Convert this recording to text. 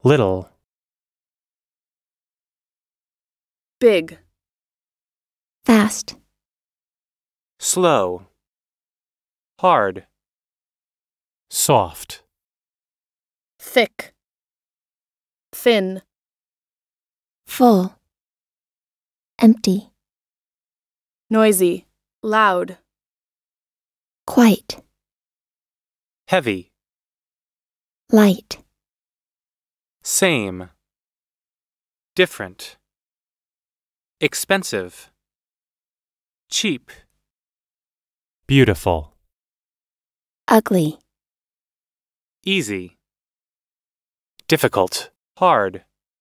little, big, fast, slow, hard, soft, thick, thin, full, empty, noisy, loud, quite, heavy, light, same, different, expensive, cheap, beautiful, ugly, easy, difficult, hard,